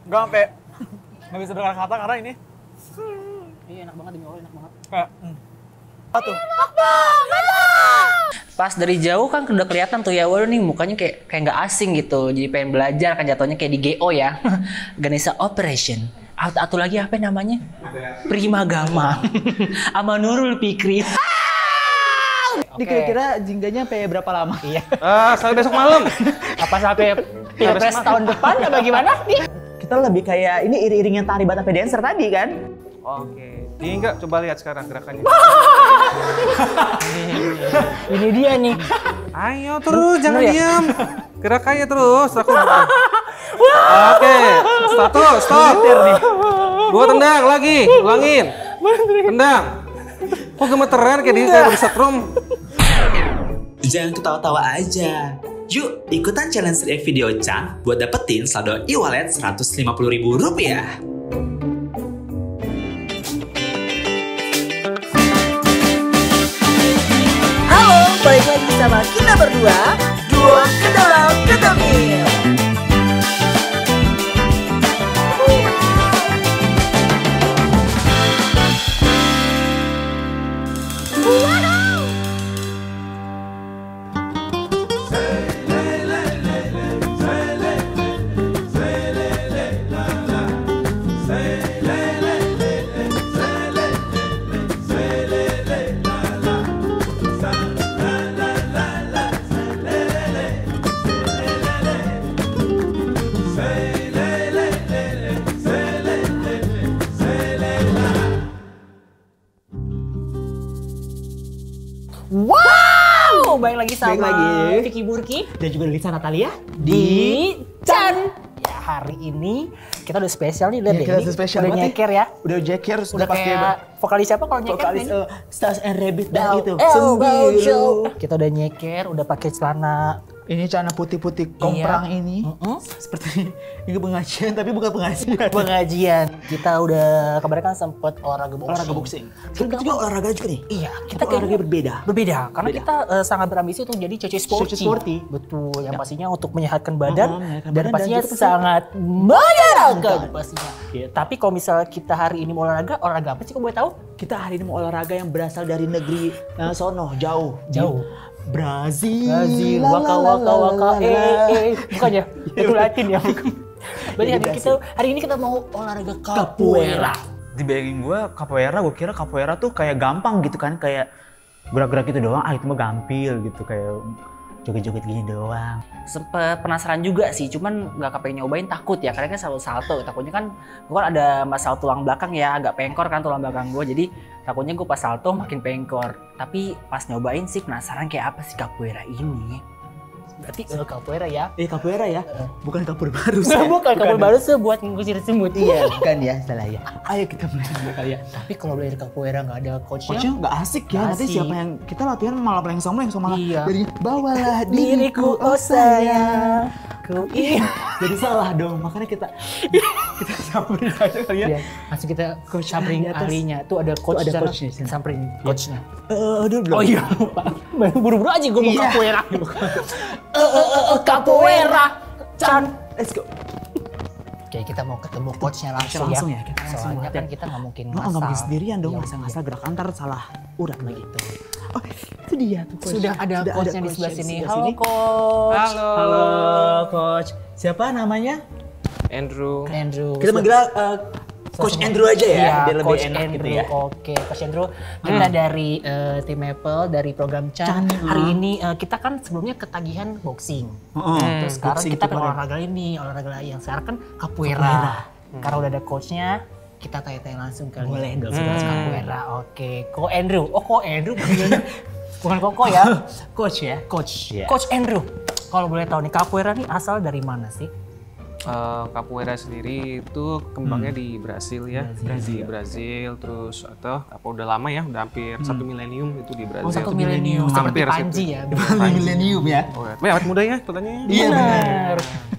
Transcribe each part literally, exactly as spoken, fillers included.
Gak sampai nggak bisa berkata karena ini. Iya enak banget demi Allah, enak banget. Kayak, hmm. Apa tuh? Pas dari jauh kan udah kelihatan tuh ya, waduh nih mukanya kayak kayak nggak asing gitu. Jadi pengen belajar kan jatuhnya kayak di G O ya. Ganesha Operation. Atau, atau lagi apa namanya? Primagama. Sama Nurul Fikri. Ini kira-kira jingganya sampai berapa lama? Iya. Ah, sampai besok malam. Apa sampai Pilpres tahun depan apa gimana nih? Kita lebih kayak ini iring-iringan tari Batape Dancer tadi kan? Oke. Ini enggak, coba lihat sekarang gerakannya. Ini dia nih. Ayo terus, jangan ya? diam. Gerakannya terus. Aku Oke, satu, stop. Dua tendang lagi, ulangin. Tendang. Kok gemeteran kayak di kayak di setrum. Jangan ketawa-tawa aja. Yuk, ikutan challenge react video Chan buat dapetin saldo e-wallet seratus lima puluh ribu rupiah. Halo, balik lagi sama kita berdua, Duo Kedalam Ketamil. Wow, baik lagi sama Baik lagi. Vicky Burki Dan juga Lisa Natalia di Chan. Ya hari ini kita udah spesial nih, lihat Ya, deh. kita Ini udah spesial udah banget nyeker ya. Udah jeker, Udah sudah pakai kayak vokalis siapa kalau nyeker? vokalis ini? uh, Stars and Rabbit dah Bow, gitu. elbow Sembilu. show. Kita udah nyeker, udah pakai celana. Ini celana putih-putih komprang ini. Mm-mm. Seperti ini pengajian tapi bukan pengajian. Pengajian. Kita udah kemarin kan sempet olahraga boxing. Olahraga boxing. Kita juga olahraga juga nih. Iya, Kita kita olahraga kayaknya berbeda. berbeda karena Beda. kita eh, sangat berambisi untuk jadi cece sporty. Cece sporty. Betul, yang pastinya untuk menyehatkan badan Mm-hmm, menyehatkan dan badan dan pastinya juga pasti- sangat menyenangkan pastinya. Iya. Tapi kalau misalnya kita hari ini mau olahraga, olahraga apa sih kau boleh tahu? Kita hari ini mau olahraga yang berasal dari negeri uh, sono, jauh. Jauh. Brazil. Brazil, La, waka la, waka la, waka, la, eh la. eh eh, bukan ya? Itu Latin ya. Berarti hari Brazil. kita hari ini kita mau olahraga capoeira. Di bayangin gue capoeira, gue kira capoeira tuh kayak gampang gitu kan, kayak gerak-gerak gitu doang, ah itu mah gampil gitu, kayak joget-joget gini doang. Sempet penasaran juga sih, cuman nggak kepengen nyobain, takut ya karena kan selalu salto. Takutnya kan gue kan ada masalah tulang belakang ya, agak pengkor kan tulang belakang gue, jadi takutnya gue pas salto makin pengkor. Tapi pas nyobain sih penasaran kayak apa sih capoeira ini. Berarti uh, capoeira ya? Eh capoeira ya, bukan kapur baru. Bukan, capoeira baru sih buat ngusir semut. Iya, bukan ya, salah ya. Ayo kita mulai dulu kali ya. Tapi kalau belajar capoeira nggak ada coachnya, Coachnya nggak asik ya, Nggak nanti asik. siapa yang kita latihan malah pelengsong pelengsong malah Iya. dari bawalah diriku oh sayang, ku ingin. Jadi salah dong, makanya kita kita samperin aja kali ya. Ya, langsung kita Coach samperin di atas. ahlinya. Tuh ada coach ada sana. coachnya di sini. Samperin coachnya. Eh, aduh belum. Oh iya, lupa. Buru-buru aja gue mau Iya. capoeira. Eh, eh, eh, eh, capoeira. Chan. Let's go. Oke, kita mau ketemu coachnya langsung, Langsung ya. ya, kita langsung Soalnya latihan. kan kita nggak mungkin Nggak nggak mungkin ngasal. sendirian dong, Iya, nggak iya. ngasal gerak antar salah urat begitu. Oh, itu dia tuh coach. Sudah ada Sudah coachnya di coach sebelah di sini. sebelah Halo sini. coach. Halo. Halo coach. Siapa namanya? Andrew. Andrew. Kita manggil uh, Coach Andrew aja ya, Iya, biar lebih Coach enak Andrew. gitu ya. Oke, Coach Andrew, kita dari eh, tim Maple, dari program Chan. Chan, Hari hmm. ini eh, kita kan sebelumnya ketagihan boxing. Heeh. Terus sekarang boxing kita itu pengen kemarin. olahraga ini, olahraga yang sekarang kan capoeira. Capoeira. Karena udah ada coachnya, kita tanya-tanya langsung kali. Boleh dong, Sudah hmm. capoeira. Oke, Ko Andrew. Oh, Ko Andrew panggilannya. Bukan Koko ya. Coach ya. Coach. Iya. Coach Andrew. Kalau boleh tahu nih, capoeira nih asal dari mana sih? Uh, capoeira sendiri itu kembangnya di Brasil ya, Brazil. di Brazil terus atau apa udah lama ya, udah hampir satu milenium itu di Brazil. Oh, satu milenium. Hampir Seperti Panji situ. ya. Depan milenium ya. Oh, ya. Wah, awet muda ya pertanyaannya. Iya Benar.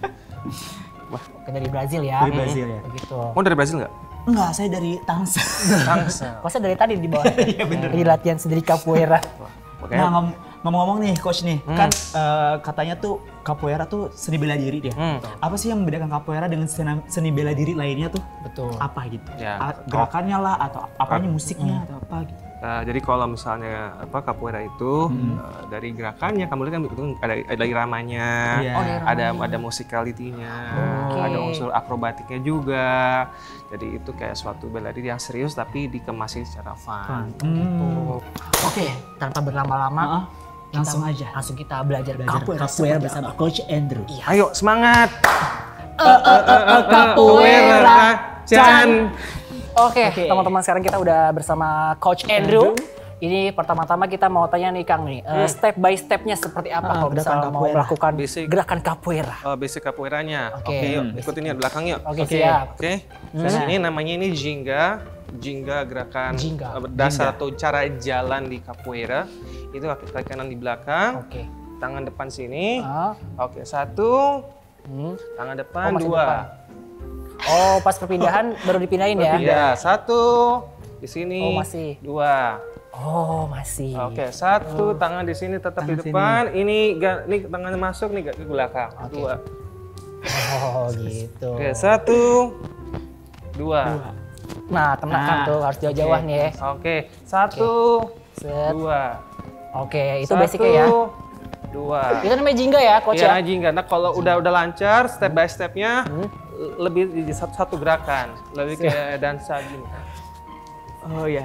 Oke, dari Brazil ya. Dari Brazil ya. Begitu. Mau dari Brazil nggak? Enggak, saya dari Tangsel. Tangsel. Masa dari tadi di bawah? Iya bener. Jadi latihan sendiri capoeira. Makanya Nah, ngom- ngomong-ngomong nih coach nih, Hmm. kan eh, katanya tuh capoeira tuh seni bela diri dia. Hmm. Apa sih yang membedakan capoeira dengan seni, seni bela diri lainnya tuh? Betul. Apa gitu? Ya. A- Gerakannya lah atau apanya musiknya atau apa gitu. Nah, jadi kalau misalnya apa capoeira itu eh, dari gerakannya kamu lihat kan itu ada ada iramanya, Iya. Oh, daerah ada mana? ada musikalitinya, Oke. ada unsur akrobatiknya juga. Jadi itu kayak suatu bela diri yang serius tapi dikemasnya secara fun. Hmm. Oke, tanpa berlama-lama, Maaf, langsung kita- aja. langsung kita belajar, Belajar capoeira, capoeira seperti bersama apa. Coach Andrew. Iya. Ayo semangat. Capoeira, Chan. Oke, Oke. teman-teman sekarang kita udah bersama Coach Andrew. Ini pertama-tama kita mau tanya nih Kang nih, eh, step by stepnya seperti apa Ah, kalau gerakan misalnya mau capoeira. melakukan Basic. gerakan capoeira. Oh, basic capoeiranya. Oke. Oke, yuk Hmm. ikutin ya belakang yuk. Oke, Oke. siap. Oke. Terus ini namanya ini jingga. Jingga gerakan Jingga. eh, dasar atau cara jalan di capoeira. Itu kaki kanan di belakang, Oke. tangan depan sini. Ah, Oke, satu, hmm. tangan Oh, depan, masih dua. depan. Oh, pas perpindahan baru dipindahin ya? Ya, satu di sini, Oh, masih. dua. Oh, masih. Oke, satu tangan di sini tetap di Tangan depan. Ini ga- ini tangan masuk nih ke belakang. Oke. Dua. Oh, gitu. Oke, satu, dua. Nah, kena kan Nah, tuh harus jauh-jauh nih ya. Oke, satu, Set. dua. Oke, itu Satu, basicnya ya. Dua. Itu namanya jingga ya, coach Iya, ya? jingga. Nah, kalau udah udah lancar, step by stepnya lebih di satu satu gerakan, lebih kayak dansa gini. Oh ya.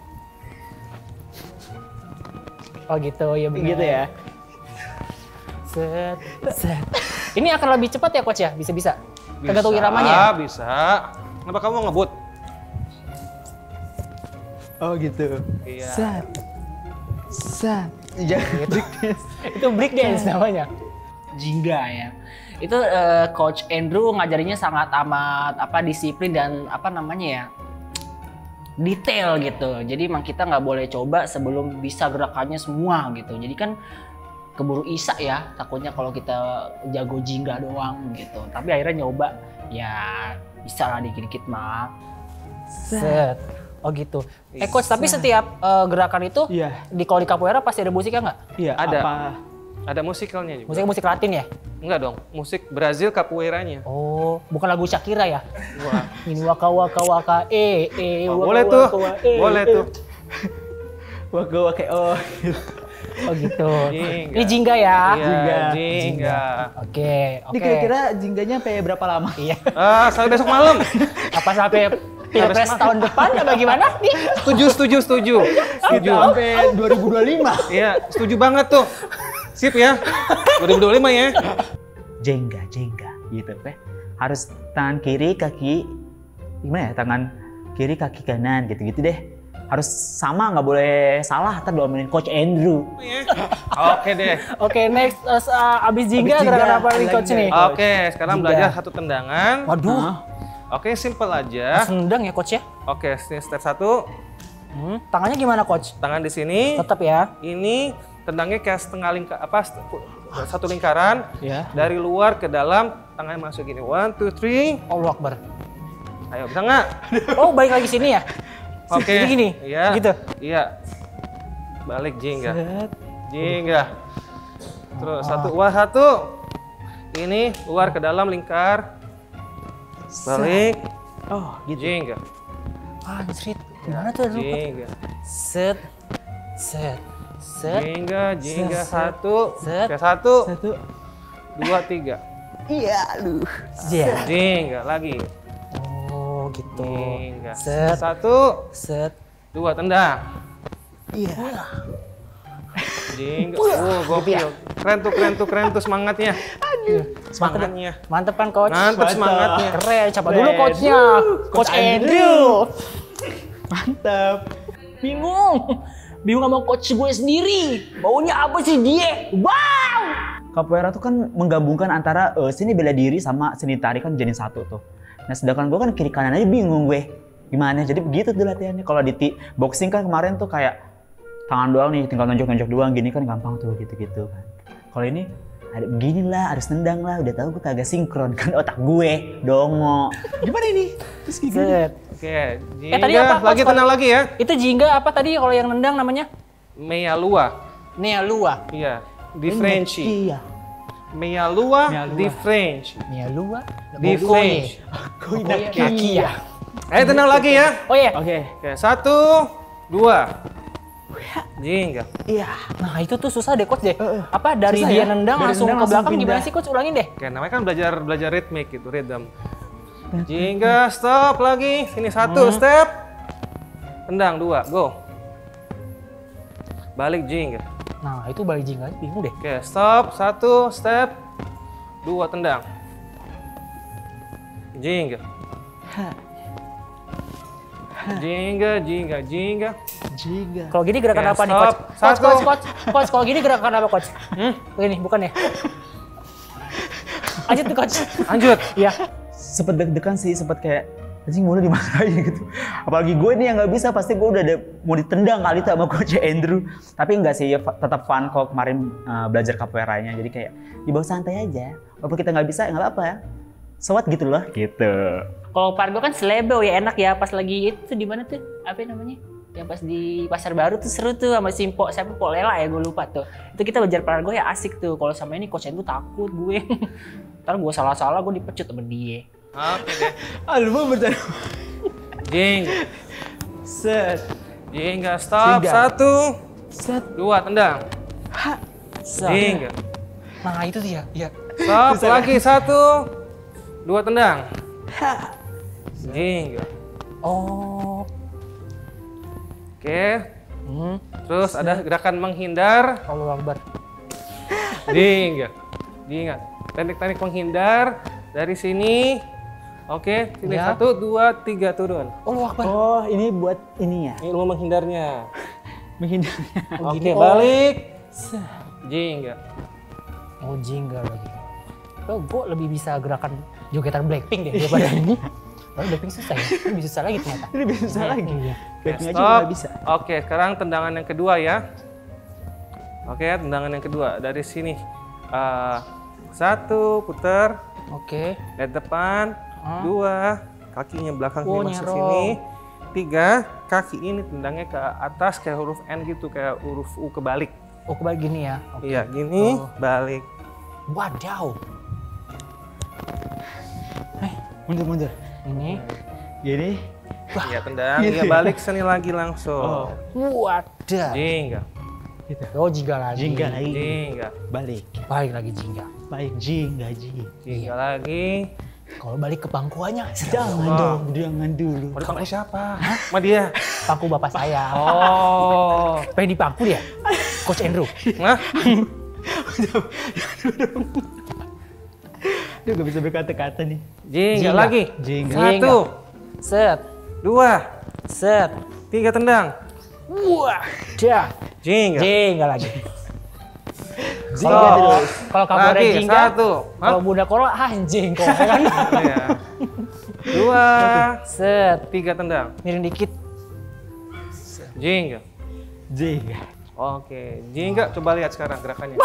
Oh gitu, ya benar. Gitu ya. Set, set. Ini akan lebih cepat ya coach ya? Bisa-bisa? Tergantung iramanya ya? Bisa. Kenapa kamu ngebut? Oh gitu. Iya. Sat. Sat. Jangan. Itu break dance namanya. Jingga ya. Itu eh, coach Andrew ngajarinnya sangat amat apa disiplin dan apa namanya ya? Detail gitu. Jadi emang kita nggak boleh coba sebelum bisa gerakannya semua gitu. Jadi kan keburu isak ya, takutnya kalau kita jago jingga doang gitu. Tapi akhirnya nyoba ya bisa lah dikit-dikit mah. Set. Oh gitu. Eh coach, tapi setiap eh, gerakan itu Iya. di kalau di capoeira pasti ada musiknya nggak? Iya, Ada. apa? Ada musikalnya juga. Musiknya musik Latin ya? Enggak dong, musik Brazil capoeiranya. Oh, bukan lagu Shakira ya? Wah. Ini waka waka waka eh eh Oh, waka, boleh waka, tuh. waka, eh, Boleh eh. tuh. Wah, gue kayak oh. Oh gitu. Jingga. Ini jingga ya? Iya, Jingga. jingga. Oke, oke. Ini kira-kira jingganya sampai berapa lama? Iya. Ah, sampai besok malam. Apa sampai Pilpres tahun depan apa gimana nih? Setuju, setuju, setuju. Setuju. Sampai dua ribu dua puluh lima. Iya, setuju banget tuh. Sip ya. dua ribu dua puluh lima ya. Jengga, jengga gitu kan. Harus tangan kiri, kaki gimana ya? Tangan kiri, kaki kanan gitu-gitu deh. Harus sama, nggak boleh salah. Ntar diomelin Coach Andrew. Oke deh. Oke, next uh, abis jingga Abis gerakan jingga, apa nih lagi coach nih. nih? Oke, sekarang Jingga. belajar satu tendangan. Waduh, Oke, simple aja. sendang ya coach ya? Oke, sini step satu. Hmm, tangannya gimana coach? Tangan di sini. Tetap ya. Ini tendangnya kayak setengah lingkar apa st- satu lingkaran Ya. dari luar ke dalam, tangannya masuk gini. One, two, three. Allah Akbar. Ayo, bisa nggak? Oh, balik lagi sini ya? Oke. Jadi gini? Iya. Gitu? Iya. Balik jingga. Jingga. Terus satu, wah satu. Ini luar ke dalam lingkar. Balik. Oh, gitu. Jingga. Anjrit, gimana tuh? Lu? Jingga. Set, set, set. Jingga, jingga. Set. Satu. Set. Oke, satu, Satu. dua, tiga. Iya, lu. Iya. Jingga lagi. Oh, gitu. Jingga. Set, Satu, set. dua, tendang. Iya. Jingga. Oh, gokil. Keren tuh, keren tuh, keren tuh semangatnya. Semangatnya. Mantep kan coach? Mantap semangatnya. Keren, siapa Keren. dulu coachnya? Coach Coach Andrew. Mantap. Bingung. Bingung sama coach gue sendiri. Baunya apa sih dia? Wow! Capoeira tuh kan menggabungkan antara eh, seni bela diri sama seni tari kan jadi satu tuh. Nah sedangkan gue kan kiri kanan aja bingung gue. Gimana? Jadi begitu tuh latihannya. Kalau di ti- boxing kan kemarin tuh kayak tangan doang nih, tinggal nonjok-nonjok doang gini kan gampang tuh gitu-gitu kan. Kalau ini ada begini lah, harus nendang lah. Udah tahu gue kagak sinkron kan otak gue. Dongo. Gimana ini? Terus gimana? Set. Oke, Eh, tadi jingga. apa, Coach? Lagi tenang lagi ya. Itu jingga apa tadi kalau yang nendang namanya? Meia Lua. Nia Lua. Iya, di French. Iya. Mia Lua Mia Lua. di French. Nia Lua. Di French. Kaki ya. Eh, tenang lagi ya. Oh iya. Oke. Oke, satu, dua. Jingga. Iya. Nah itu tuh susah deh coach deh. Apa dari Susah dia ya? nendang Dari langsung ke nendang langsung belakang gimana pindah. sih coach? Ulangin deh. Oke, namanya kan belajar belajar ritmik gitu, rhythm. Jingga, stop lagi. Sini satu, step. Tendang dua, go. Balik jingga. Nah itu balik jingga bingung deh. Oke, stop, satu, step. Dua, tendang. Jingga. Jingga, jingga, jingga. Jingga. Kalau gini gerakan Oke, apa nih stop. coach? Coach, Satu. coach, coach, coach. Kalau gini gerakan apa coach? Hmm? Ini bukan ya? Lanjut tuh coach. Lanjut. Iya. Sempet deg-degan sih, sempet kayak anjing mulu dimarahin gitu. Apalagi gue nih yang nggak bisa, pasti gue udah ada, mau ditendang kali tuh sama coach Andrew. Tapi enggak sih, ya, tetap fun kok kemarin uh, belajar capoeiranya. Jadi kayak dibawa santai aja. Walaupun kita nggak bisa, nggak apa-apa ya. So what gitu loh. Gitu. Kalau part gue kan selebel ya enak ya pas lagi itu di mana tuh? Apa namanya? Yang pas di Pasar Baru tuh seru tuh sama Simpo, siapa Pok Lela ya gue lupa tuh. Itu kita belajar part gue ya asik tuh. Kalau sama ini coach Andrew takut gue. Ntar gue salah-salah gue dipecut sama dia. Oke deh. Ah, lu mau bercanda. Jingga. Set. Jingga, stop. Jingga. Satu, Set. dua, tendang. Jingga. Nah itu tuh ya. Iya. Stop lagi, satu, dua, tendang. Jingga. Oh. Oke. Hmm. Terus ada gerakan menghindar. Allah Akbar. Jingga. Jingga. Teknik-teknik menghindar dari sini. Oke, sini Ya. satu, dua, tiga, turun. Allah Akbar. Oh, ini buat ini ya. Ini ilmu menghindarnya. Menghindarnya. Oke, balik. Jingga. Oh jingga lagi. Oh, gue lebih bisa gerakan jogetan Blackpink deh daripada ini. Tapi Blackpink susah ya. Ini lebih susah lagi ternyata. Ini lebih susah lagi. Iya. Backnya aja Stop. nggak bisa. Oke, sekarang tendangan yang kedua ya. Oke, tendangan yang kedua dari sini. Eh, satu, putar, Oke. lihat depan. Hah? Dua, kakinya belakang Oh, masuk nyerong. sini. Tiga, kaki ini tendangnya ke atas kayak huruf N gitu, kayak huruf U kebalik. Oh kebalik gini ya. Oke. Iya, gini, Oh. balik. Wadaw. Mundur, mundur. Ini. Gini. Iya, tendang. Gitu Iya, ya? balik sini lagi langsung. Wadah. Jingga, Oh jingga lagi. Jingga lagi. jingga, Balik. Balik lagi jingga. Baik, jingga, jingga. jingga lagi. Kalau balik ke pangkuannya. Jangan Wah. dong, jangan dulu. Mau dipangku siapa? Sama dia. Pangku bapak saya. Oh. Pengen dipangku dia? Coach Andrew. Nah, Dia gak bisa berkata-kata nih. jingga Jingga. lagi. Jingga. Satu, Set. dua, Set. tiga, tendang. Wadah. Jingga. Jingga lagi. Jingga Kalau terus. kalau kamu ada Lagi, jingga, satu. Hah? kalau Bunda Kola anjing kok ya kan. Iya. Dua, Set. tiga, tendang. Miring dikit. Jingga. Jingga. Oke, jingga coba lihat sekarang gerakannya.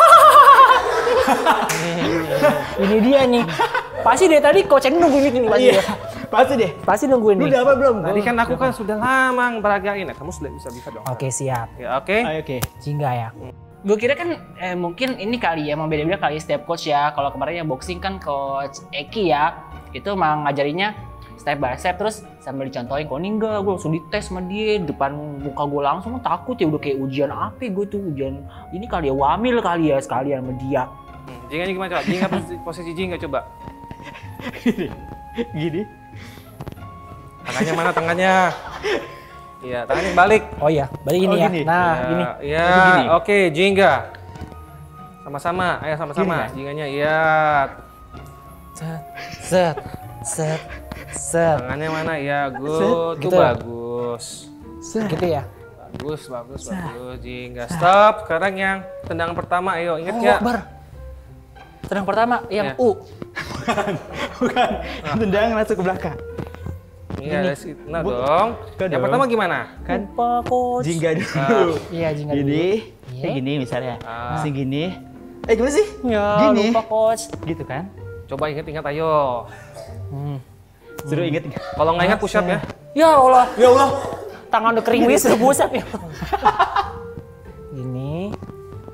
Ini dia nih. Pasti dari tadi coach Andrew nungguin ini pasti. Iya, ya. pasti deh. Pasti nungguin Lu nih. udah apa belum? Tadi kan aku kan sudah lama beragain, nah, kamu sudah bisa bisa dong. Oke siap. Ya, oke. Ayo, oke. Jingga ya. Gue kira kan eh, mungkin ini kali ya, emang beda-beda kali setiap coach ya. Kalau kemarin yang boxing kan coach Eki ya, itu emang ngajarinya step by step terus sambil dicontohin. Kok ini enggak, gue langsung dites sama dia depan muka gue langsung, takut ya udah kayak ujian apa gue tuh, ujian ini kali ya, wamil kali ya sekalian sama dia. Hmm, jingganya gimana coba? Jingga posisi, posisi jingga coba. Gini. Gini. Tangannya mana tangannya? Iya, tangannya balik. Oh iya, balik gini Oh, ya. gini. Nah, Ya, gini. Iya, Jadi gini. oke, jingga. Sama-sama, ayo sama-sama. Gini ya? Jingganya, iya. Set, set, set, set. Tangannya mana? Ya, good. Set, Tuh gitu. bagus. Set. Gitu ya. Bagus, bagus, bagus. Jingga. Stop. Sekarang yang tendangan pertama, ayo. Ingat Oh, ya? Akbar. Tenang pertama yang Ya. U. Bukan. Tendang langsung ke belakang. Iya, dari situ. Nah Bu- dong. Bukan Yang dong. pertama gimana? Kan Lupa coach. jingga dulu. Iya, jingga dulu. Gini. Iya. Kayak gini misalnya. Ah. Masih gini. Eh gimana sih? Ya, Gini. lupa coach. Gitu kan? Coba ingat-ingat, ayo. Hmm. Suruh inget. Kalau nggak ingat push up ya. Ya Allah, Ya Allah. tangan udah kering wis udah busak ya. Gini.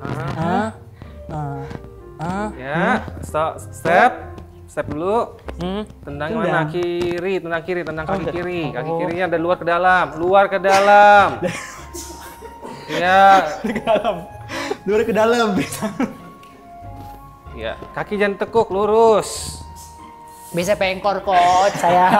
Ya, stop, step, step dulu. Hmm. Tendang Tendang. mana? Kiri, tendang kiri, tendang kaki Oh, kiri. Kaki oh. kirinya dari luar ke dalam, luar ke dalam. Ya, Ke dalam. Luar ke dalam. ya, kaki jangan tekuk, lurus. Bisa pengkor coach saya.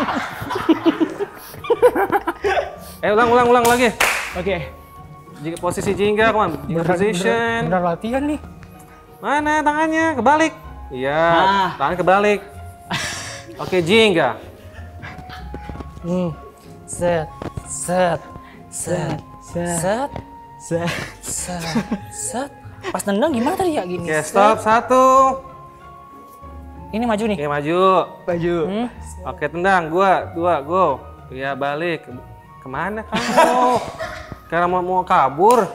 Eh, ulang, ulang, ulang lagi. Oke. Jika posisi jingga, come on. Jingga position. Bener latihan nih. Mana tangannya? Kebalik. Iya, Ah. tangan kebalik. Oke, jingga. Hmm. Set, set, set, set, Set. set, set. Pas nendang gimana tadi ya gini? Oke, stop. Satu. Ini maju nih. Oke, maju. Baju. Hmm. Oke, tendang. Gua, dua, go. Iya, balik. Kemana kamu? Karena mau, mau kabur.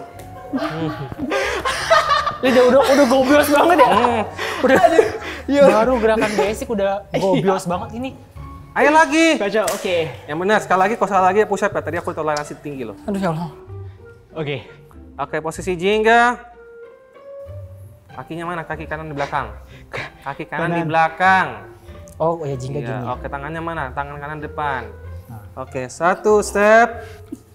Ini udah udah udah gobios banget ya. Hmm. Udah baru gerakan basic udah gobios banget ini. Ayo lagi. Baca, oke. Yang benar, sekali lagi, kalau salah lagi push up ya. Tadi aku toleransi tinggi loh. Aduh ya Allah. Oke. Oke, posisi jingga. Kakinya mana? Kaki kanan di belakang. Kaki kanan, di belakang. Oh ya jingga Iya, gini. oke, tangannya mana? Tangan kanan depan. Oke, satu step.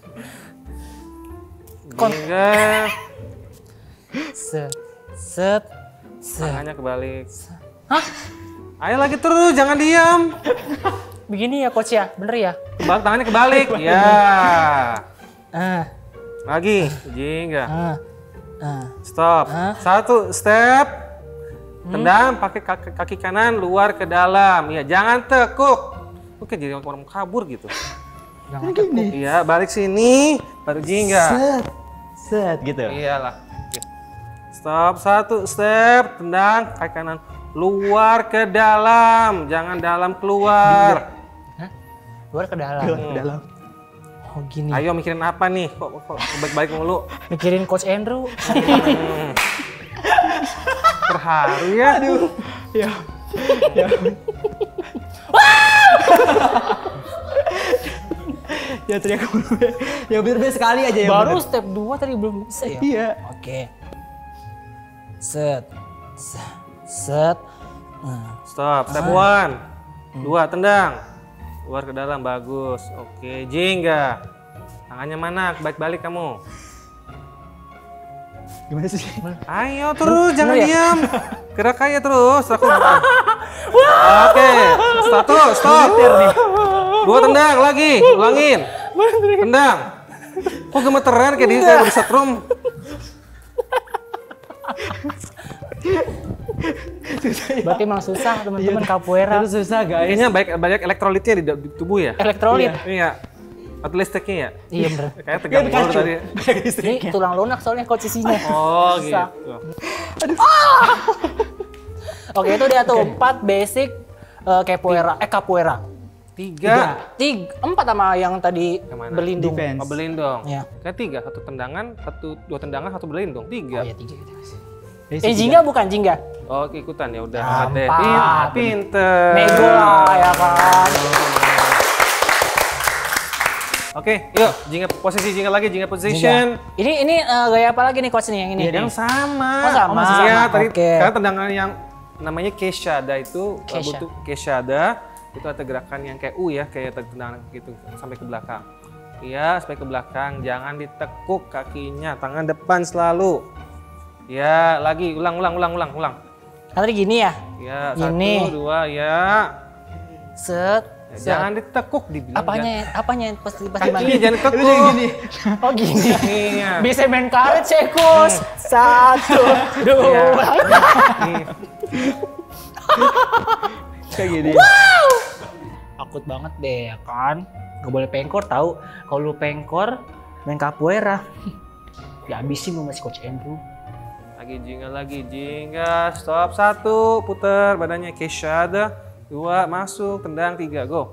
Jingga. Set, set, set. Tangannya kebalik. Hah? Ayo lagi terus, jangan diam. Begini ya coach ya, bener ya? Kebalik, tangannya kebalik. Ya. Ah, Lagi, jingga. ah, ah. Stop. Hah? Satu step. Tendang pakai kaki, kaki kanan luar ke dalam. Ya, jangan tekuk. Oke, jadi orang kabur gitu. Jangan tekuk. Iya, balik sini, baru jingga. Set. Set gitu. Iyalah. Oke. Stop, satu step, tendang kaki kanan luar ke dalam, jangan dalam keluar. Hah? Luar ke dalam. Luar ke dalam. Oh gini. Ayo mikirin apa nih? Kok, kok baik-baik mulu? Mikirin coach Andrew. Hmm. Terharu ya. Aduh. Ya. Ya. Ya teriak mulu ya. Ya bener-bener sekali aja ya. Baru bener. step dua tadi belum bisa ya? Iya. Oke. Set, set, set. Nah. Stop, step one. Dua, tendang. Luar ke dalam, bagus. Oke, jingga. Tangannya mana? Balik-balik kamu. Gimana sih? Ayo terus, jangan ya? diam. Gerak aja terus. Aku. Oke, satu, stop. Dua, tendang lagi, ulangin. Tendang. Kok gemeteran kayak di kayak di setrum. Berarti emang susah teman-teman capoeira. Itu susah guys. Kayaknya banyak banyak elektrolitnya di, di tubuh ya. Elektrolit. Iya. Atau listriknya ya. Iya bener. Kayak tegang Iya, mulu kacu. tadi. Ini tulang lunak soalnya coach isinya. Oh Susah. gitu. Oke itu dia tuh empat basic eh, capoeira. Eh capoeira. Tiga. Tiga, empat sama yang tadi Yang mana? berlindung. Defense. Oh berlindung. Ya. Kan tiga, satu tendangan, satu dua tendangan, satu berlindung. Tiga. Oh ya tiga. tiga. Basic Eh jingga bukan jingga. Oh ikutan ya udah. Empat. Deh. Pin- Pinter. Nego lah ya kan. Oke, yuk jingga posisi jingga lagi, jingga position. Ini ini eh, gaya apa lagi nih coach nih yang ini? Yang sama. Oh, sama. Oh, masih sama. Iya, tadi Oke. karena tendangan yang namanya Keshada itu Kesha. butuh Keshada itu ada gerakan yang kayak U ya, kayak tendangan gitu sampai ke belakang. Iya, sampai ke belakang, jangan ditekuk kakinya, tangan depan selalu. Ya, lagi ulang ulang ulang ulang ulang. Kan tadi gini ya. Ya, Gini. satu, dua, ya. Set. Ya, set. jangan ditekuk dibilang. Apanya apanya yang pasti pasti Kakinya jangan ditekuk. Itu yang gini. Oh gini. Iya. Bisa main karet sih coach. Satu, dua. Nih. Kayak gini. Takut banget deh ya kan. Gak boleh pengkor tahu. Kalau lu pengkor main capoeira. Dihabisin lu masih coach Andrew. Lagi jingga lagi jingga. Stop satu, putar badannya Keshada. Dua, masuk, tendang tiga, go.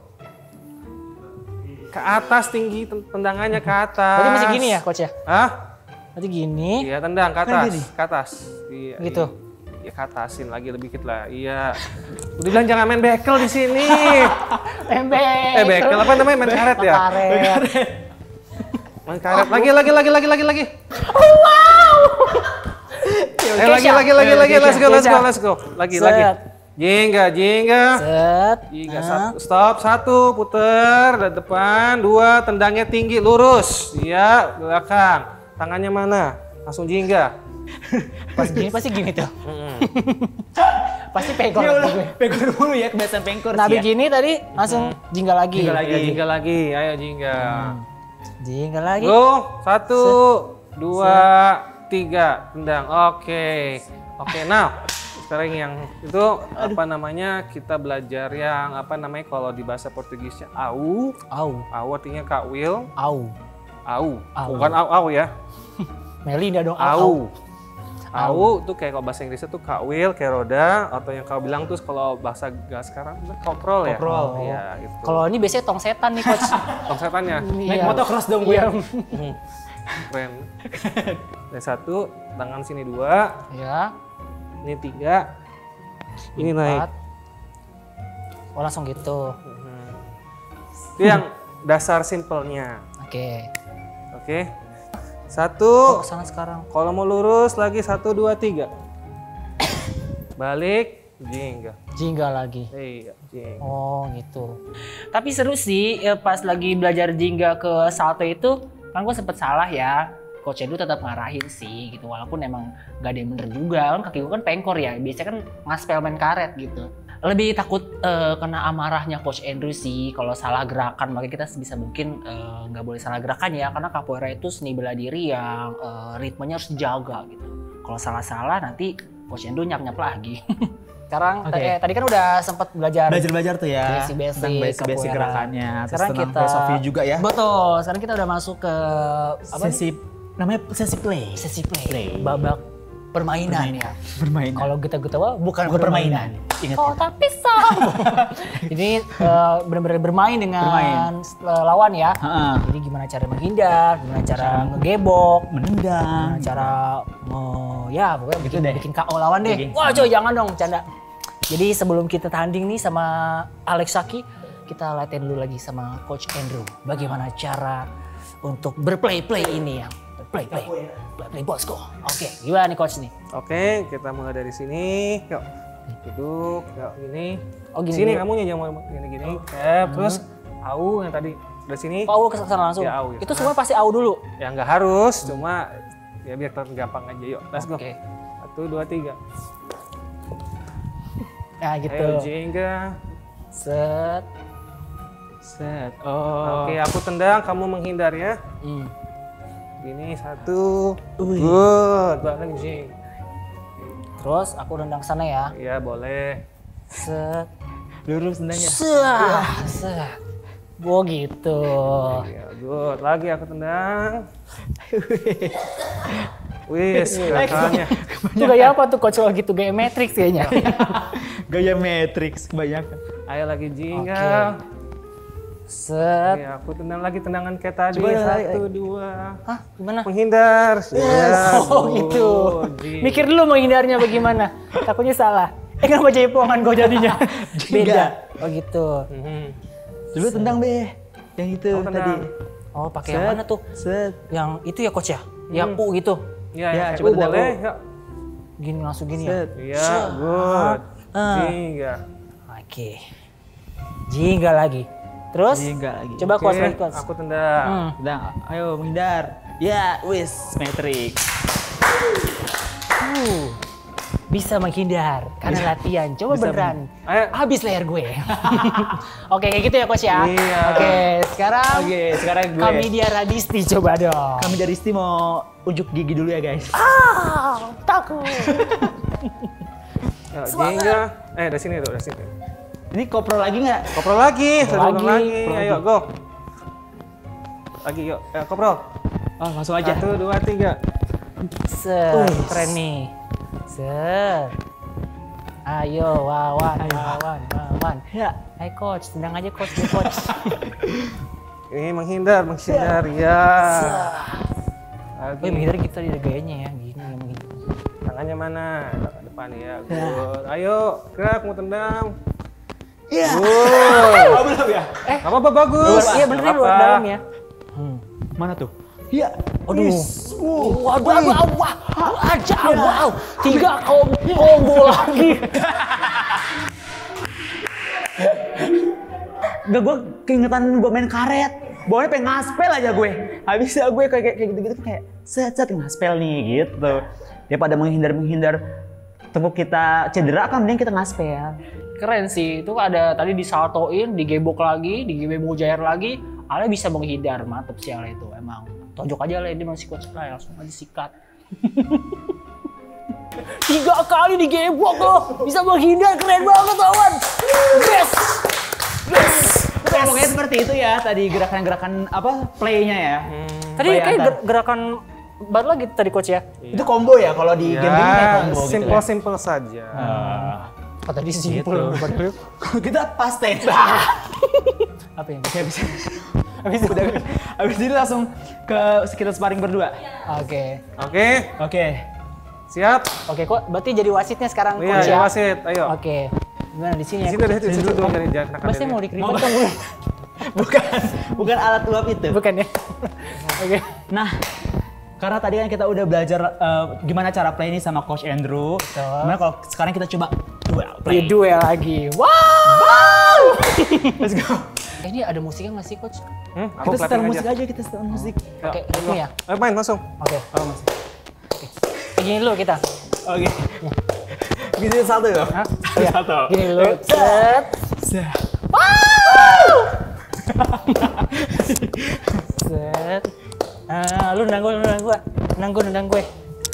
Ke atas tinggi ten- tendangannya ke atas. Berarti masih gini ya coach ya? Hah? Berarti gini. Iya, tendang ke Kan atas. gini? Ke atas. Iya. Gitu? Iya, ke atasin lagi lebih dikit lah. Iya. Udah bilang jangan main bekel di sini. Tembek. eh, bekel apa namanya? Main karet ya? Karet. Main karet. Lagi, lagi, lagi, lagi, lagi, lagi. Eh lagi lagi lagi lagi let's go let's go let's go. Lagi lagi. Jingga jingga. Set. Jingga satu stop satu puter dari depan dua tendangnya tinggi lurus. Iya belakang. Tangannya mana? Langsung jingga. Pas gini pasti gini tuh. Pasti pengkor Ya lagi udah, gue. pengkor mulu ya, kebiasaan pengkor Nah, sih ya. begini tadi langsung jingga lagi. Jingga lagi. Ayo jingga lagi. Ayo jingga. Jingga lagi. Go satu dua tiga tendang. Oke oke now. Sekarang yang itu apa namanya kita belajar yang apa namanya kalau di bahasa Portugisnya au, Au. au artinya kak will, Au. au, Au. bukan au au ya, Melinda dong. Au. au, au tuh kayak kalau bahasa Inggrisnya tuh kak will kayak roda atau yang kau bilang tuh kalau bahasa gak sekarang koprol ya, Koprol. ya gitu. Kalau ini biasanya tong setan nih coach. tong setannya, Naik Iya. motocross dong gue. keren. Yang satu tangan sini dua, Ya. ini tiga, ini naik. Empat. Oh langsung gitu. Itu yang dasar simpelnya. Oke. Oke. Oh, Satu. kesana sekarang. Kalau mau lurus lagi satu dua tiga. Balik. Jingga. Jingga lagi. Iya. Jingga. Oh gitu. Tapi seru sih ya, pas lagi belajar jingga ke salto itu kan gue sempet salah ya. Coach Edu tetap ngarahin sih gitu walaupun emang gak ada yang bener juga kan kaki gue kan pengkor ya biasanya kan ngaspel main karet gitu. Lebih takut uh, kena amarahnya Coach Andrew sih kalau salah gerakan makanya kita sebisa mungkin nggak uh, boleh salah gerakan ya karena capoeira itu seni bela diri yang uh, ritmenya harus dijaga gitu. Kalau salah-salah nanti Coach Andrew nyap-nyap lagi. Sekarang Oke. eh, tadi kan udah sempat belajar Belajar-belajar tuh ya. Basic-basic tentang basic-basic capoeira. gerakannya. Terus Sekarang tentang kita filosofi juga ya. Betul. Sekarang kita udah masuk ke apa nih? Sesi namanya sesi play. Sesi play. Play. Babak permainan ya. Bermain. Kalau kita ketawa bukan, Bukan permainan. permainan. Ingat. Oh tapi sama. Ini uh, benar-benar bermain dengan Bermain. uh, lawan ya. Heeh. Jadi gimana cara menghindar, gimana cara ngegebok, Menendang. gimana cara mau ya pokoknya bikin, deh. bikin K O lawan deh. Bikin. Wah coy jangan dong canda. Jadi sebelum kita tanding nih sama Alex Saki, kita latihan dulu lagi sama Coach Andrew. Bagaimana cara untuk berplay-play ini ya. Play, play, play, play, bosku. Oke, gimana nih Coach nih? Oke, kita mulai dari sini. Yuk. Duduk, yuk gini. Oh, gini Sini dulu. kamu jangan mau gini-gini. Eh, terus au yang tadi dari sini. Oh, au ke sana langsung. Ya, au, ya. Itu semua pasti au dulu. Ya nggak harus, cuma ya biar terlihat gampang aja. Yuk, let's go. Oke. Satu, dua, tiga. Nah, gitu. Ayo, jingga. Set. Set. Oh. Oke, aku tendang, kamu menghindar ya. Hmm. Gini, satu. Good, banget jing. Terus aku rendang ke sana ya. Iya, boleh. Set. Lurus tendangnya. Set. Set. Oh gitu. Iya, good. Lagi aku tendang. Wis, gerakannya. Itu gaya apa tuh Coach kalau gitu? Gaya Matrix kayaknya. Gaya Matrix kebanyakan. Ayo lagi jingga. Set. Iya, aku tendang lagi tendangan kayak tadi. Coba, Satu, dua. Hah, gimana? Menghindar. Ya, Oh gitu. jing. Mikir dulu menghindarnya bagaimana. Takutnya salah. Eh kenapa jaipongan gue jadinya? Beda. Oh gitu. Mhm. Dulu tendang be. Yang itu Oh, tadi. tendang. Oh pakai yang mana tuh? Set. Yang itu ya Coach ya? Yang U gitu. Ya, Ya, ya, coba tendang boleh. dulu. Yuk. Gini langsung gini ya. Set. Iya, good. Ah. Jingga. Oke. Jingga lagi. Terus? Jingga lagi. Coba Coach Oke, lagi Coach. aku tendang. Hmm. Tendang. Ayo menghindar. Ya, wis Matrix. Uh, bisa menghindar karena latihan. Coba Bisa beneran. Ayo. Habis leher gue. Oke, kayak gitu ya Coach ya. Iya. Oke, sekarang Oke, sekarang gue. kami dia Radisti coba dong. Kami dari Isti mau unjuk gigi dulu ya guys. Ah, takut. Yuk, jingga. Eh, dari sini tuh, dari sini. Ini kopro lagi nggak? Koprol lagi, satu lagi. lagi. Ayo, go. Lagi, yuk. Ayo, koprol. Oh, langsung aja. Satu, dua, tiga. Set, keren nih. Set. Ayo, Wawan, Wawan, Wawan. Ya. Hai Coach, tendang aja Coach, nih, Coach. Ini menghindar, menghindar. Ya. Wih, Lagi. menghindar kita ada gayanya ya, gini ya menghindar. Tangannya mana? Ke depan ya. Good. Ayo, gerak mau tendang. Iya. Good. Belum ya? Gak apa-apa, bagus. Iya bener Nggak luar apa-apa. dalam ya. Mana tuh? Iya. Aduh. Waduh, waduh, wah, aja, wow. Tiga combo lagi. Gak, gue keingetan gue main karet. Bawahnya pengen ngaspel aja gue. Habisnya gue kayak kayak gitu-gitu kayak set-set ngaspel nih gitu. Daripada menghindar-menghindar tunggu kita cedera kan mending kita ngaspel. Keren sih, itu ada tadi disaltoin, digebok lagi, digebok jair lagi. Ale bisa menghindar, mantep sih Ale itu emang. Tonjok aja Ale, dia masih kuat sekali, langsung aja sikat. Tiga kali digebok loh, bisa menghindar, keren banget lawan. Best, best. Ya, pokoknya seperti itu ya tadi gerakan-gerakan apa playnya ya. Hmm. Tadi kayak ger gerakan baru lagi tadi coach ya. Itu combo ya kalau di ya, game-game kayak combo gitu. Simple ya. simple saja. Uh, Oh tadi simple. Kalau kita pas ten. Apa yang Oke, bisa. Habis udah habis ini langsung ke kita sparring berdua. Oke. Oke, Oke. siap. Oke kok berarti jadi wasitnya sekarang Iya, coach ya ya. wasit. Ayo. Oke. Gimana di sini Di ya? sini deh, di situ dong dari jarak. Masnya mau dikritik Mau- kan belum? Bukan bukan alat uap itu. Bukan ya? Oke. Nah, karena tadi kan kita udah belajar uh, gimana cara play ini sama Coach Andrew. Betul. Gimana kalau sekarang kita coba duel play. Play duel lagi. Wow! Let's go. Eh, ini ada musiknya nggak sih coach? Hmm, aku Kita setel pelatih musik aja. aja, kita setel musik. Oke, ritme ya? Ayo main langsung. Oke. Oh, masih. Gini dulu kita. Oke. Gini satu ya? Hah? Satu. Gini dulu. Set. Set. Set. Ah, lu nendang gue, lu nendang gue. Nendang gue, nendang gue.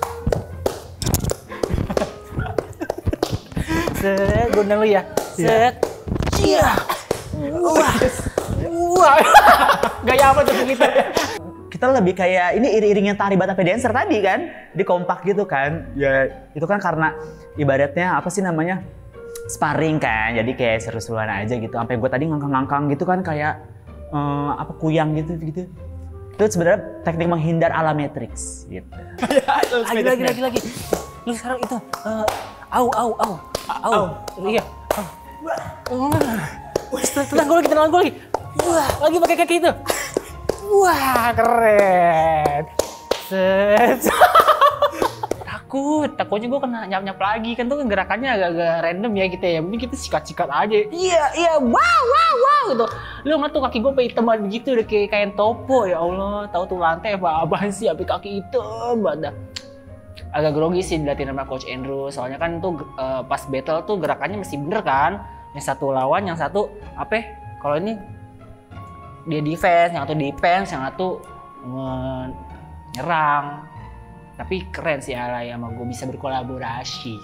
Set, gue nendang lu ya. Set. Iya. Wah. Wah. Gaya apa tuh kita? Kita lebih kayak ini iring-iringan tari Batape Dancer tadi kan, di kompak gitu kan. Ya itu kan karena ibaratnya apa sih namanya sparring kan, jadi kayak seru-seruan aja gitu. Sampai gue tadi ngangkang-ngangkang gitu kan kayak eh, apa kuyang gitu gitu. Itu sebenarnya teknik menghindar ala Matrix gitu. Lagi, lagi, lagi, lagi. Lu sekarang itu, uh, au, au, au, au, iya. Tenang gue lagi, tenang gue lagi. Wah, lagi pakai kaki itu. Wah, keren. Set. Takut, takutnya gue kena nyap-nyap lagi. Kan tuh gerakannya agak-agak random ya kita ya. Mending kita sikat-sikat aja. Iya, iya, wow, wow, wow gitu. Lu ngeliat tuh kaki gue sampai hitam banget begitu, udah kayak kain topo. Ya Allah, tahu tuh lantai apa-apaan sih, sampai kaki hitam banget. Agak grogi sih dilatih sama Coach Andrew. Soalnya kan tuh uh, pas battle tuh gerakannya mesti bener kan. Yang satu lawan, yang satu apa ya? Kalau ini dia defense, yang satu defense, yang satu nyerang. Tapi keren sih Alay sama gue bisa berkolaborasi.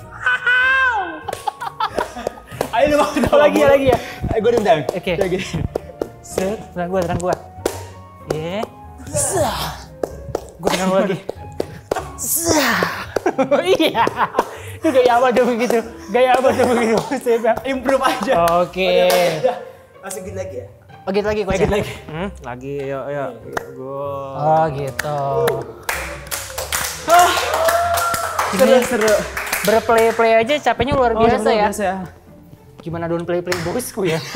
Ayo lu mau lagi ya, lagi ya. Ayo gue dendam. Oke. Lagi. Set, tenang gue, tenang gue. Ye. Zah. Gue tenang lu lagi. Zah. Iya. Itu gaya apa tuh begitu? Gaya apa tuh begitu? Improve aja. Oke. Masih gitu lagi ya. Oh gitu lagi, coach. Lagi. Hmm, lagi yuk yuk. Gol. Oh gitu. Seru seru. Berplay-play aja capeknya luar Oh, biasa ya. Biasa ya. Gimana don't play-play bosku ya?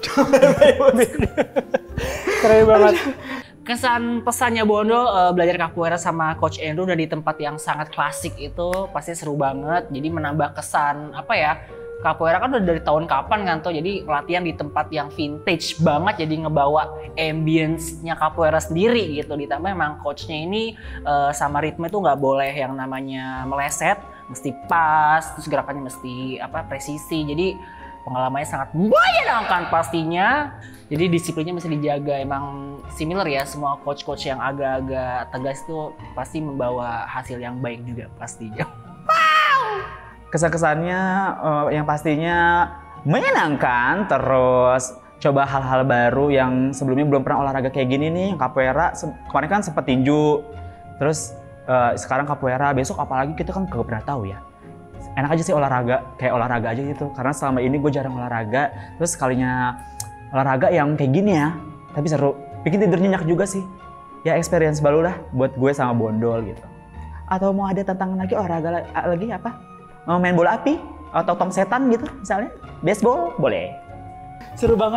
Keren banget. Kesan pesannya Bondo uh, belajar capoeira sama Coach Andrew udah di tempat yang sangat klasik itu pasti seru banget. Jadi menambah kesan apa ya? Capoeira kan udah dari tahun kapan kan tuh. Jadi latihan di tempat yang vintage banget jadi ngebawa ambience-nya capoeira sendiri gitu. Ditambah emang coachnya ini uh, sama ritme tuh nggak boleh yang namanya meleset, mesti pas, terus gerakannya mesti apa presisi. Jadi pengalamannya sangat menyenangkan pastinya. Jadi disiplinnya mesti dijaga. Emang similar ya semua coach-coach yang agak-agak tegas itu pasti membawa hasil yang baik juga pastinya. Kesan-kesannya uh, yang pastinya menyenangkan, terus coba hal-hal baru yang sebelumnya belum pernah olahraga kayak gini nih. Capoeira kemarin kan sempat tinju, terus uh, sekarang capoeira, besok apalagi kita kan gak pernah tahu ya. Enak aja sih olahraga, kayak olahraga aja gitu. Karena selama ini gue jarang olahraga, terus sekalinya olahraga yang kayak gini ya, tapi seru. Bikin tidur nyenyak juga sih. Ya experience baru lah buat gue sama Bondol gitu. Atau mau ada tantangan lagi olahraga lagi apa? Mau main bola api? Atau tong setan gitu misalnya? Baseball? Boleh. Seru banget.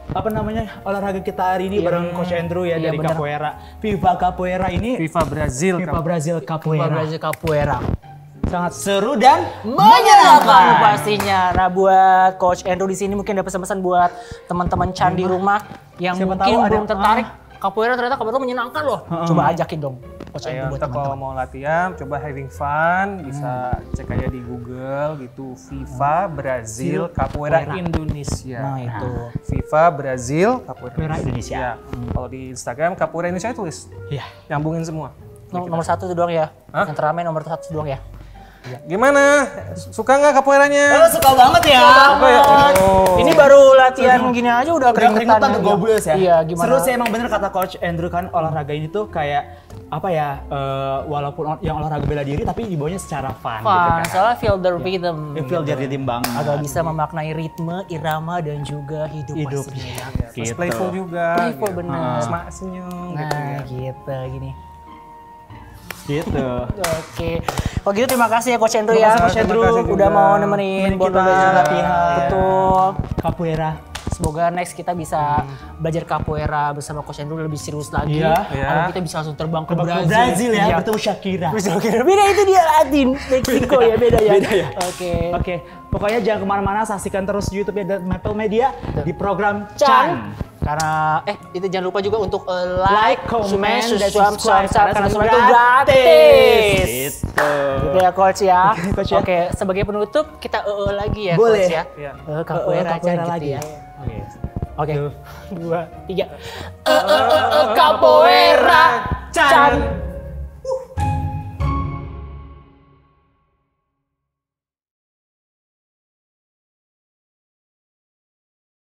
apa namanya olahraga kita hari ini Iya. bareng Coach Andrew ya Iya, dari bener. Capoeira. Viva Capoeira ini FIFA Brazil. Viva Brazil Capoeira. Brazil Capoeira. Sangat seru dan Menyenangkan pastinya. Nah, buat Coach Andrew di sini mungkin ada pesan-pesan buat teman-teman Chan di rumah yang Siapa mungkin tahu ada- belum tertarik. Capoeira ternyata Capoeira menyenangkan loh. Coba ajakin dong Coach Ayo, Andrew buat kita kalau teman-teman. mau latihan, coba having fun, bisa cek aja di Google gitu. FIFA Brazil Capoeira Capoeira. Indonesia. Nah, itu. FIFA Brazil Capoeira Capoeira Indonesia. Ya. Kalau di Instagram Capoeira Indonesia tulis. Iya. Nyambungin semua. Nom- Nomor satu itu doang ya. Hah? Yang teramen nomor satu itu doang ya. Gimana? Suka nggak capoeiranya? suka banget ya. Apa ya? Oh. Ini baru latihan gini aja udah Udah keringetan. keringetan tuh gobles ya. Iya, gimana? Seru sih emang bener kata Coach Andrew kan olahraga ini tuh kayak apa ya? eh, walaupun ol- yang olahraga bela diri tapi dibawanya secara fun, gitu Fun, kan. soalnya feel the rhythm. Ya, feel the rhythm banget. Agak bisa memaknai ritme, irama dan juga hidup, Hidup. pastinya ya. Terus Gitu. playful juga. Playful, gitu. bener. Semak senyum gitu Nah, ya. gitu gini. Gitu. Oke. Kalau gitu terima kasih ya Coach Andrew ya. Terima kasih, Coach Andrew. udah juga. mau nemenin Nemenin buat kita belajar latihan. Betul. Capoeira. Semoga next kita bisa belajar capoeira bersama Coach Andrew lebih serius lagi. Iya. Iya. Kalau kita bisa langsung terbang ke Ke Brazil. Brazil ya, Iya. bertemu Shakira. Bisa kira beda itu dia Latin, Meksiko ya beda ya. Beda ya? Oke. Oke, pokoknya jangan kemana-mana, saksikan terus YouTube dan Maple Media di program Chan. Chan. Karena eh itu jangan lupa juga untuk uh, Like, like, comment, subscribe, dan subscribe, subscribe, subscribe, karena karena semua itu semua gratis. Gitu. Gitu ya Coach ya. Coach ya. Oke, sebagai penutup kita E E lagi ya Boleh. Coach ya. Iya. Eh, capoeira, capoeira Chan lagi. gitu ya. Oke. Oke. Dua, tiga. Eh, eh, eh, eh, capoeira.